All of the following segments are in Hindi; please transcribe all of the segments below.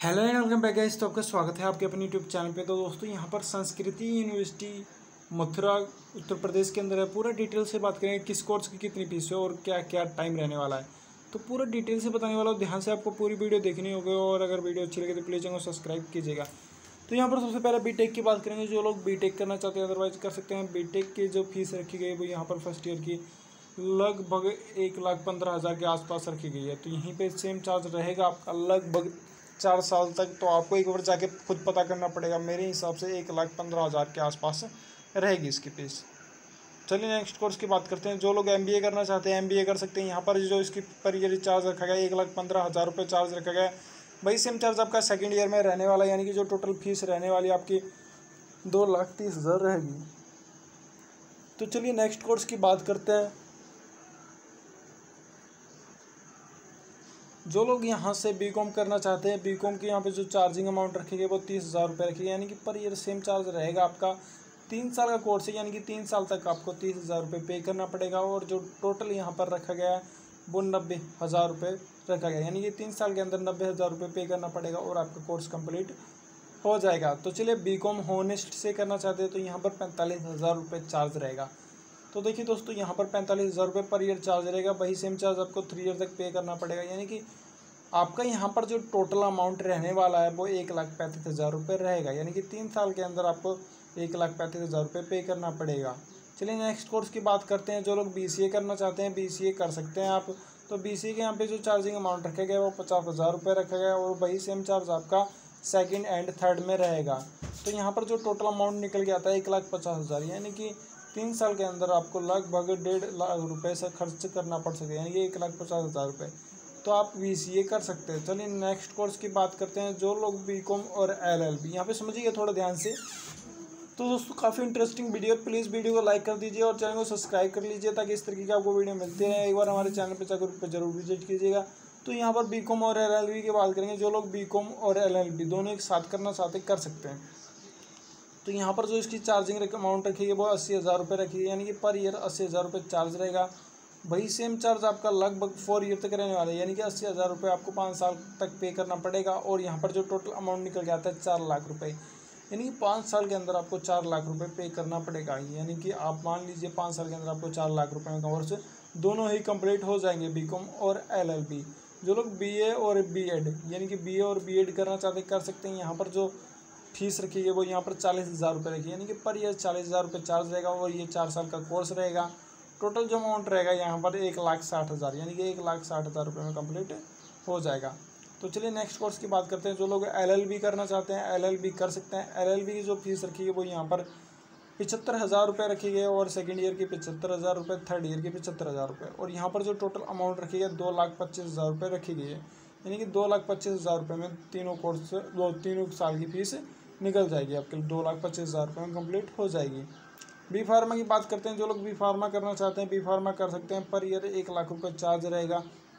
Hello and welcome back guys. तो आपका स्वागत है आपके अपने यूट्यूब चैनल पे। तो दोस्तों यहाँ पर संस्कृति यूनिवर्सिटी मथुरा उत्तर प्रदेश के अंदर है। पूरा डिटेल से बात करेंगे किस कोर्स की कितनी फीस है और क्या क्या टाइम रहने वाला है। तो पूरा डिटेल से बताने वाला हूँ, ध्यान से आपको पूरी वीडियो देखनी होगी। और अगर वीडियो अच्छी लगे तो प्लीज़ चैनल को सब्सक्राइब कीजिएगा। तो यहाँ पर सबसे पहले बीटेक की बात करेंगे। जो लोग बीटेक करना चाहते हैं अदरवाइज कर सकते हैं। बीटेक की जो फीस रखी गई है वो यहाँ पर फर्स्ट ईयर की लगभग 1,15,000 के आसपास रखी गई है। तो यहीं पे सेम चार्ज रहेगा आपका लगभग 4 साल तक। तो आपको एक बार जाके खुद पता करना पड़ेगा। मेरे हिसाब से 1,15,000 के आसपास रहेगी इसकी फीस। चलिए नेक्स्ट कोर्स की बात करते हैं। जो लोग एमबीए करना चाहते हैं एमबीए कर सकते हैं। यहाँ पर जो इसकी पर ईयर चार्ज रखा गया 1,15,000 रुपये चार्ज रखा गया। वही सेम चार्ज आपका सेकेंड ईयर में रहने वाला है, यानी कि जो टोटल फीस रहने वाली आपकी 2,30,000 रहेगी। तो चलिए नेक्स्ट कोर्स की बात करते हैं। जो लोग यहाँ से बीकॉम करना चाहते हैं, बीकॉम की यहाँ पे जो चार्जिंग अमाउंट रखेगी वो 30,000 रुपये रखेगी, यानी कि पर ईयर सेम चार्ज रहेगा आपका। 3 साल का कोर्स है, यानी कि 3 साल तक आपको 30,000 रुपये पे करना पड़ेगा। और जो टोटल यहाँ पर रखा गया है वो 90,000 रुपये रखा गया, यानी कि 3 साल के अंदर 90,000 रुपये पे करना पड़ेगा और आपका कोर्स कंप्लीट हो जाएगा। तो चलिए बीकॉम हॉनेस्ट से करना चाहते हैं तो यहाँ पर 45,000 रुपये चार्ज रहेगा। तो देखिए दोस्तों यहाँ पर 45,000 रुपये पर ईयर चार्ज रहेगा। वही सेम चार्ज आपको 3 ईयर तक पे करना पड़ेगा, यानी कि आपका यहाँ पर जो टोटल अमाउंट रहने वाला है वो 1,35,000 रुपये रहेगा, यानी कि 3 साल के अंदर आपको 1,35,000 रुपये पे करना पड़ेगा। चलिए नेक्स्ट कोर्स की बात करते हैं। जो लोग बीसीए करना चाहते हैं बीसीए कर सकते हैं आप। तो बीसीए के यहाँ पे जो चार्जिंग अमाउंट रखा गया है वो 50,000 रुपये रखा गया है और वही सेम चार्ज आपका सेकंड एंड थर्ड में रहेगा। तो यहाँ पर जो टोटल अमाउंट निकल के आता है 1,50,000, यानी कि 3 साल के अंदर आपको लगभग 1.5 लाख रुपये से खर्च करना पड़ सके, यानी कि 1,50,000 रुपये। तो आप बीसीए कर सकते हैं। चलिए नेक्स्ट कोर्स की बात करते हैं। जो लोग बीकॉम और एलएलबी, यहाँ पे समझिए थोड़ा ध्यान से। तो दोस्तों काफ़ी इंटरेस्टिंग वीडियो, प्लीज़ वीडियो को लाइक कर दीजिए और चैनल को सब्सक्राइब कर लीजिए ताकि इस तरीके की आपको वीडियो मिलते रहे। एक बार हमारे चैनल पर जाकर जरूर विजिट कीजिएगा। तो यहाँ पर बीकॉम और एलएलबी की बात करेंगे। जो लोग बीकॉम और एलएलबी दोनों एक साथ करना चाहते कर सकते हैं। तो यहाँ पर जो इसकी चार्जिंग अमाउंट रखी है वो 80,000 रुपये रखी है, यानी कि पर ईयर 80,000 रुपये चार्ज रहेगा। वही सेम चार्ज आपका लगभग 4 ईयर तक रहने वाला है, यानी कि 80,000 रुपये आपको 5 साल तक पे करना पड़ेगा। और यहाँ पर जो टोटल अमाउंट निकल के आता है 4 लाख रुपये, यानी कि 5 साल के अंदर आपको 4 लाख रुपये पे करना पड़ेगा। यानी कि आप मान लीजिए 5 साल के अंदर आपको 4 लाख रुपये का कोर्स दोनों ही कंप्लीट हो जाएंगे, बीकॉम और एलएलबी। जो लोग बीए और बीएड, यानी कि बीए और बीएड करना चाहते कर सकते हैं। यहाँ पर जो फीस रखी है वो यहाँ पर 40,000 रुपये रखी है, यानी कि पर ईयर 40,000 रुपये चार्ज रहेगा और ये 4 साल का कोर्स रहेगा। टोटल जो अमाउंट रहेगा यहाँ पर 1,60,000, यानी कि 1,60,000 रुपये में कंप्लीट हो जाएगा। तो चलिए नेक्स्ट कोर्स की बात करते हैं। जो लोग एलएलबी करना चाहते हैं एलएलबी कर सकते हैं। एलएलबी की जो फीस रखी है वो यहाँ पर 75,000 रुपये रखी गई और सेकेंड ईयर की 75,000 रुपये, थर्ड ईयर की 75,000 रुपये। और यहाँ पर जो टोटल अमाउंट रखी है 2,25,000 रुपये रखी गई है, यानी कि 2,25,000 रुपये में तीनों कोर्स तीनों साल की फीस निकल जाएगी आपके 2,25,000 रुपये में कंप्लीट हो जाएगी। बी फार्मा की बात करते हैं। जो लोग बी फार्मा करना चाहते हैं बी फार्मा कर सकते हैं। पर ईयर 1 लाख रुपये चार्ज रहेगा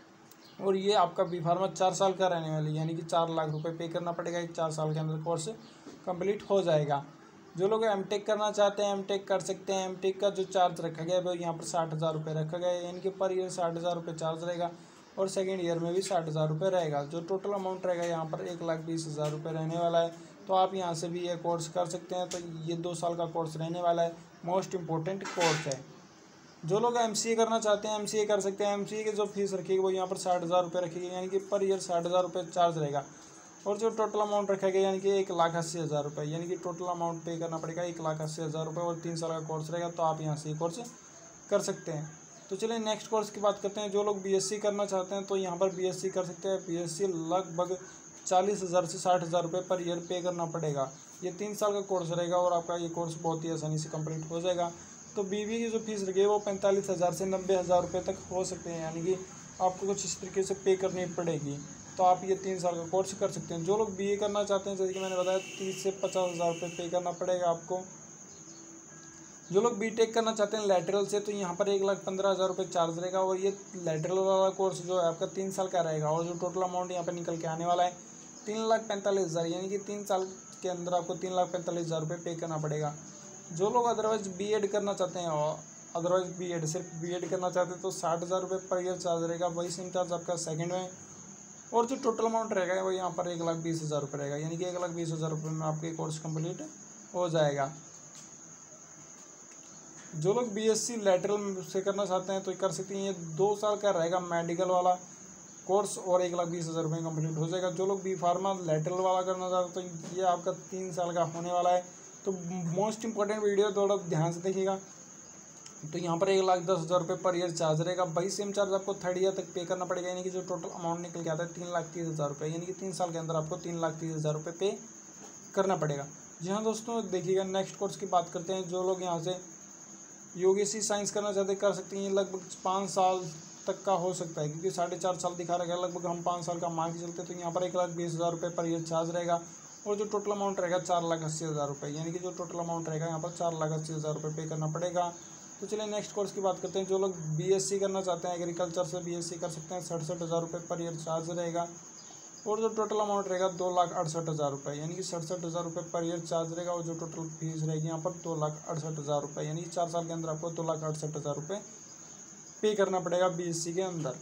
और ये आपका बी फार्मा 4 साल का रहने वाली है, यानी कि 4 लाख रुपये पे करना पड़ेगा। 4 साल के अंदर कोर्स कंप्लीट हो जाएगा। जो लोग एमटेक करना चाहते हैं एमटेक कर सकते हैं। एमटेक का जो चार्ज रखा गया है वो यहाँ पर 60,000 रुपये रखा गया है, यानी कि पर ईयर 60,000 रुपये चार्ज रहेगा और सेकेंड ईयर में भी 60,000 रुपये रहेगा। जो टोटल अमाउंट रहेगा यहाँ पर 1,20,000 रुपये रहने वाला है। तो आप यहाँ से भी ये कोर्स कर सकते हैं। तो ये 2 साल का कोर्स रहने वाला है, मोस्ट इम्पोर्टेंट कोर्स है। जो लोग एमसीए करना चाहते हैं एमसीए कर सकते हैं। एमसीए की जो फीस रखी है वो यहाँ पर 60,000 रुपये रखी गई, यानी कि पर ईयर 60,000 रुपये चार्ज रहेगा। और जो टोटल अमाउंट रखा गया यानी कि 1,80,000 रुपये, यानी कि टोटल अमाउंट पे करना पड़ेगा 1,80,000 रुपये और 3 साल का कोर्स रहेगा। तो आप यहाँ से ये कोर्स कर सकते हैं। तो चलिए नेक्स्ट कोर्स की बात करते हैं। जो लोग बीएससी करना चाहते हैं तो यहाँ पर बीएससी कर सकते हैं। बीएससी लगभग 40,000 से 60,000 रुपये पर ईयर पे करना पड़ेगा। ये 3 साल का कोर्स रहेगा और आपका ये कोर्स बहुत ही आसानी से कंप्लीट हो जाएगा। तो बीबी की जो फीस रखी है वो 45,000 से 90,000 रुपये तक हो सकते हैं, यानी कि आपको कुछ इस तरीके से पे करनी पड़ेगी। तो आप ये 3 साल का कोर्स कर सकते हैं। जो लोग बीए करना चाहते हैं जैसे कि मैंने बताया 30 से 50,000 रुपये पे करना पड़ेगा आपको। जो लोग बीटेक करना चाहते हैं लैटरल से तो यहाँ पर 1,15,000 रुपये चार्ज रहेगा और ये लैटरल वाला कोर्स जो है आपका 3 साल का रहेगा। और जो टोटल अमाउंट यहाँ पर निकल के आने वाला है 3,45,000, यानी कि 3 साल के अंदर आपको 3,45,000 रुपये पे करना पड़ेगा। जो लोग अदरवाइज बीएड करना चाहते हैं और अदरवाइज बीएड सिर्फ बीएड करना चाहते हैं तो 60,000 रुपये पर ईयर चार्ज रहेगा। वही सेम चार्ज आपका सेकंड में और जो टोटल अमाउंट रहेगा वो यहाँ पर 1,20,000 रुपये रहेगा, यानी कि 1,20,000 रुपये में आपके कोर्स कंप्लीट हो जाएगा। जो लोग बीएससी लैटरल से करना चाहते हैं तो कर सकते हैं। ये 2 साल का रहेगा मेडिकल वाला कोर्स और 1,20,000 रुपये कंप्लीट हो जाएगा। जो लोग बी फार्मा लैटरल वाला करना चाहते हैं तो ये आपका 3 साल का होने वाला है। तो मोस्ट इंपॉर्टेंट वीडियो थोड़ा ध्यान से देखिएगा। तो यहाँ पर 1,10,000 रुपये पर ईयर चार्ज रहेगा। 22 सेम चार्ज आपको 3rd ईयर तक पे करना पड़ेगा, यानी कि जो टोटल अमाउंट निकल के आता है 3,30,000 रुपये, यानी कि 3 साल के अंदर आपको 3,30,000 रुपये पे करना पड़ेगा। जी हाँ दोस्तों, देखिएगा नेक्स्ट कोर्स की बात करते हैं। जो लोग यहाँ से यूजीसी साइंस करना चाहते हैं कर सकते हैं। लगभग 5 साल तक का हो सकता है, क्योंकि 4.5 साल दिखा रहा है, लगभग हम 5 साल का मान के चलते। तो यहाँ पर 1,20,000 रुपये पर ईयर चार्ज रहेगा और जो टोटल अमाउंट रहेगा 4,80,000 रुपये, यानी कि जो टोटल अमाउंट रहेगा यहाँ पर 4,80,000 रुपये पे करना पड़ेगा। तो चलिए नेक्स्ट कोर्स की बात करते हैं। जो लोग बीएससी करना चाहते हैं एग्रीकल्चर से बीएससी कर सकते हैं। 67,000 रुपये पर ईयर चार्ज रहेगा और जो टोटल अमाउंट रहेगा 2,68,000 रुपये, यानी कि 67,000 रुपये पर ईयर चार्ज रहेगा और जो टोटल फीस रहेगी यहाँ पर 2,68,000 रुपये, यानी कि 4 साल के अंदर आपको 2,68,000 रुपये पे करना पड़ेगा बीएससी के अंदर।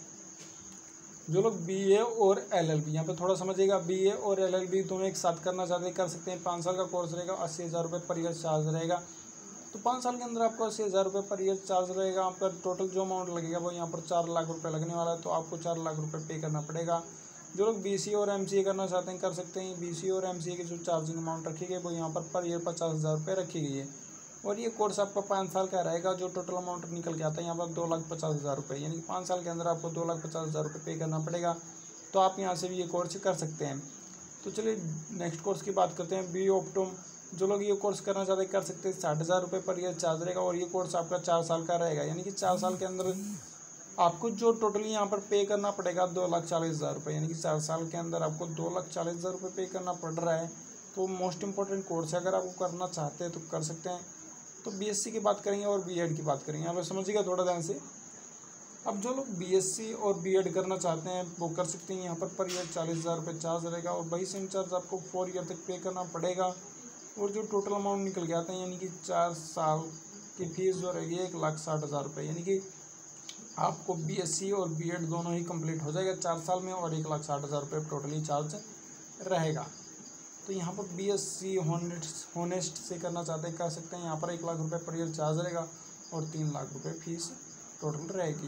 जो लोग बीए और एलएलबी, यहाँ पे थोड़ा समझिएगा, बीए और एलएलबी दोनों एक साथ करना चाहते हैं कर सकते हैं। 5 साल का कोर्स रहेगा, 80,000 रुपये पर ईयर चार्ज रहेगा। तो 5 साल के अंदर आपको 80,000 रुपये पर ईयर चार्ज रहेगा। आपका टोटल जो अमाउंट लगेगा वो यहाँ पर 4 लाख रुपये लगने वाला है, तो आपको 4 लाख रुपये पे करना पड़ेगा। जो लोग बीसीए और एमसीए करना चाहते हैं कर सकते हैं। बीसीए और एमसीए की जो चार्जिंग अमाउंट रखी गई वो यहाँ पर ईयर 50,000 रुपये रखी गई है और ये कोर्स आपका 5 साल का रहेगा। जो टोटल अमाउंट निकल के आता है यहाँ पर 2,50,000 रुपये, यानी कि 5 साल के अंदर आपको 2,50,000 रुपये पे करना पड़ेगा। तो आप यहाँ से भी ये कोर्स कर सकते हैं। तो चलिए नेक्स्ट कोर्स की बात करते हैं। बी ऑप्टोम, जो लोग ये कोर्स करना चाहते हैं कर सकते हैं। 60,000 रुपये पर ईयर चार्ज रहेगा और ये कोर्स आपका 4 साल का रहेगा, यानी कि 4 साल के अंदर आपको जो टोटली यहाँ पर पे करना पड़ेगा 2,40,000 रुपये, यानी कि 4 साल के अंदर आपको 2,40,000 रुपये पे करना पड़ रहा है। तो मोस्ट इंपॉर्टेंट कोर्स है, अगर आपको करना चाहते हैं तो कर सकते हैं। तो बीएससी की बात करेंगे और बीएड की बात करेंगे, यहाँ पर समझिएगा थोड़ा ध्यान से। अब जो लोग बीएससी और बीएड करना चाहते हैं वो कर सकते हैं। यहाँ पर ईयर 40,000 रुपये चार्ज रहेगा और 22 सेम चार्ज आपको 4 ईयर तक पे करना पड़ेगा और जो टोटल अमाउंट निकल के आता है, यानी कि 4 साल की फीस जो रहेगी 1,60,000 रुपये, यानी कि आपको बीएससी और बीएड दोनों ही कंप्लीट हो जाएगा 4 साल में और 1,60,000 रुपये टोटली चार्ज रहेगा। तो यहाँ पर बीएससी होनेस्ट से करना चाहते हैं कर सकते हैं। यहाँ पर 1 लाख रुपये पर ईयर चार्ज रहेगा और 3 लाख रुपये फीस टोटल रहेगी।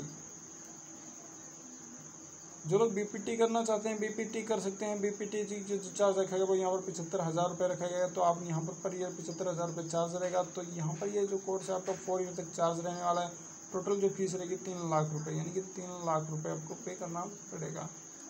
जो लोग बीपीटी करना चाहते हैं बीपीटी कर सकते हैं। बीपीटी जो चार्ज रखा गया वो यहाँ पर 75,000 रुपये रखा गया, तो आप यहाँ पर ईयर 75,000 रुपये चार्ज रहेगा। तो यहाँ पर ये जो कोर्स है आपका 4 ईयर तक चार्ज रहने वाला है। टोटल जो फीस रहेगी 3 लाख रुपये, यानी कि 3 लाख रुपये आपको पे करना पड़ेगा।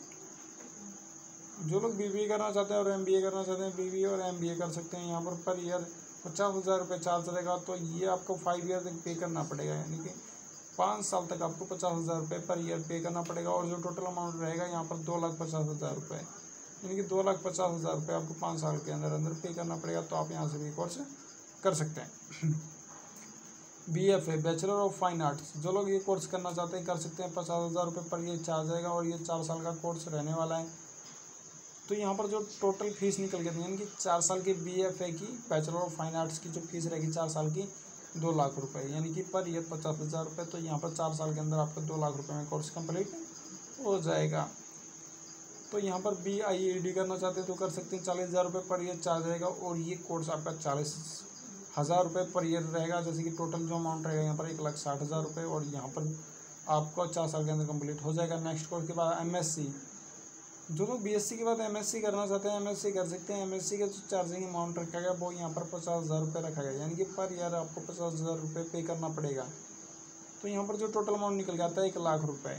जो लोग बीबीए करना चाहते हैं और एमबीए करना चाहते हैं बीबीए और एमबीए कर सकते हैं। यहाँ पर ईयर 50,000 रुपये चार्ज रहेगा, तो ये आपको 5 ईयर तक पे करना पड़ेगा, यानी कि 5 साल तक आपको 50,000 रुपये पर ईयर पे करना पड़ेगा। और जो टोटल अमाउंट रहेगा यहाँ पर 2,50,000 रुपये, यानी कि 2,50,000 रुपये आपको 5 साल के अंदर पे करना पड़ेगा। तो आप यहाँ से भी कोर्स कर सकते हैं। BFA bachelor of fine arts, जो लोग ये कोर्स करना चाहते हैं कर सकते हैं। 50,000 रुपये पर ईयर चार्ज रहेगा और ये 4 साल का कोर्स रहने वाला है। तो यहाँ पर जो टोटल फीस निकल गई यानी कि 4 साल की BFA की बैचलर ऑफ फाइन आर्ट्स की जो फीस रहेगी 4 साल की 2 लाख रुपए, यानी कि पर ईयर 50,000 रुपये। तो यहाँ पर 4 साल के अंदर आपका 2 लाख रुपये में कोर्स कंप्लीट हो जाएगा। तो यहाँ पर BIED करना चाहते हैं तो कर सकते हैं। 40,000 रुपये पर ईयर चार्ज रहेगा और ये कोर्स आपका 40,000 रुपये पर ईयर रहेगा। जैसे कि टोटल जो अमाउंट रहेगा यहाँ पर 1,60,000 रुपये और यहाँ पर आपको 4 साल के अंदर कंप्लीट हो जाएगा। नेक्स्ट कोर्स के बाद MSc, जो लोग BSc के बाद MSc करना चाहते हैं MSc कर सकते हैं। MSc का जो चार्जिंग अमाउंट रखा गया वो यहाँ पर 50,000 रुपये रखा गया, यानी कि पर ईयर आपको 50,000 रुपये पे करना पड़ेगा। तो यहाँ पर जो टोटल अमाउंट निकल जाता है 1 लाख रुपये।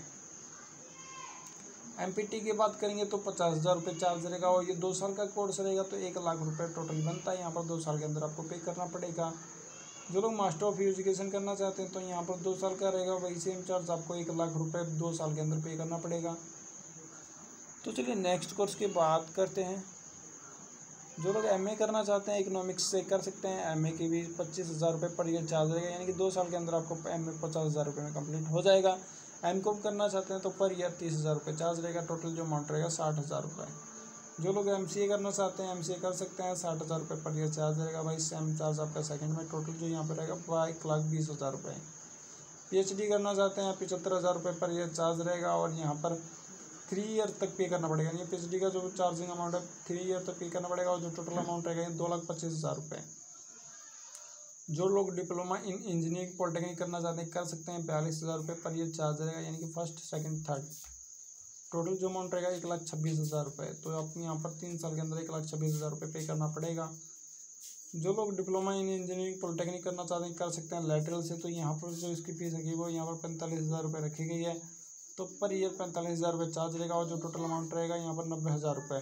MPT की बात करेंगे तो 50,000 रुपये चार्ज रहेगा और ये 2 साल का कोर्स रहेगा, तो 1 लाख रुपये टोटल बनता है। यहाँ पर 2 साल के अंदर आपको पे करना पड़ेगा। जो लोग मास्टर ऑफ एजुकेशन करना चाहते हैं तो यहाँ पर 2 साल का रहेगा, वही सेम चार्ज आपको 1 लाख रुपये 2 साल के अंदर पे करना पड़ेगा। तो चलिए नेक्स्ट कोर्स की बात करते हैं। जो लोग MA करना चाहते हैं इकोनॉमिक्स से कर सकते हैं। MA की भी 25,000 रुपये पर ईयर चार्ज रहेगा, यानी कि 2 साल के अंदर आपको MA 50,000 रुपये में कंप्लीट हो जाएगा। MCOM करना चाहते हैं तो पर ईयर 30,000 रुपये चार्ज रहेगा। टोटल जो अमाउंट रहेगा 60,000 रुपये। जो लोग MCA करना चाहते हैं MCA कर सकते हैं। 60,000 रुपये पर ईयर चार्ज रहेगा, भाई सेम चार्ज आपका सेकंड में। टोटल जो यहाँ पर रहेगा 1,20,000 रुपये। PhD करना चाहते हैं 75,000 रुपये पर ईयर चार्ज रहेगा और यहाँ पर 3 ईयर तक पे करना पड़ेगा। यानी PhD का जो चार्जिंग अमाउंट है 3 ईयर तक पे करना पड़ेगा और जो टोटल अमाउंट रहेगा 2,25,000 रुपये। जो लोग डिप्लोमा इन इंजीनियरिंग पॉलिटेक्निक करना चाहते हैं कर सकते हैं, 42,000 रुपये पर ईयर चार्ज रहेगा, यानी कि फर्स्ट सेकंड थर्ड। टोटल जो अमाउंट रहेगा 1,26,000 रुपये। तो आपको यहाँ पर 3 साल के अंदर 1,26,000 रुपये पे करना पड़ेगा। जो लोग डिप्लोमा इन इंजीनियरिंग पॉलिटेक्निक करना चाहते हैं कर सकते हैं लैटरल से। तो यहाँ पर जो इसकी फीस रखी है वो यहाँ पर 45,000 रुपये रखी गई है। तो पर ईयर 45,000 रुपये चार्ज रहेगा और जो टोटल अमाउंट रहेगा यहाँ पर 90,000 रुपये।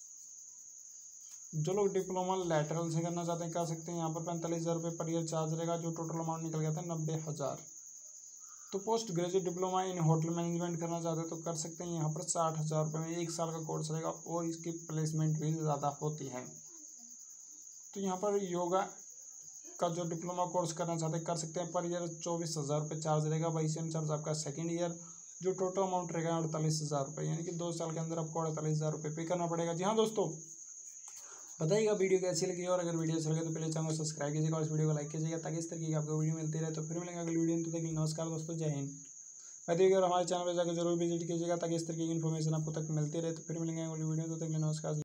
जो लोग डिप्लोमा लैटरल से करना चाहते हैं कर सकते हैं, यहाँ पर 45,000 रुपये पर ईयर चार्ज रहेगा, जो टोटल अमाउंट निकल गया था 90,000। तो post graduate diploma in hotel management करना चाहते हैं तो कर सकते हैं, यहाँ पर 60,000 रुपये में 1 साल का कोर्स रहेगा और इसकी प्लेसमेंट भी ज़्यादा होती है। तो यहाँ पर योगा का जो डिप्लोमा कोर्स करना चाहते हैं कर सकते हैं, पर ईयर 24,000 रुपये चार्ज रहेगा। वही सेम चार्ज आपका सेकेंड ईयर, जो टोटल अमाउंट रहेगा 48,000 रुपये, यानी कि 2 साल के अंदर आपको 48,000 रुपये पे करना पड़ेगा। जी हाँ दोस्तों, बताइएगा वीडियो कैसी लगी, और अगर वीडियो अच्छी लगे तो पहले चैनल को सब्सक्राइब कीजिएगा और इस वीडियो को लाइक कीजिएगा ताकि इस तरीके की आपको वीडियो मिलती रहे। तो फिर मिलेंगे अगली वीडियो में, तो देखिए नमस्कार दोस्तों, जय हिंद। बताइएगा और हमारे चैनल पर जाकर जरूर विजिट कीजिएगा ताकि इस तरीके की इन्फॉर्मेशन आपको तक मिलती रहे। तो फिर मिलेंगे अगली वीडियो, तो देखिए नमस्कार।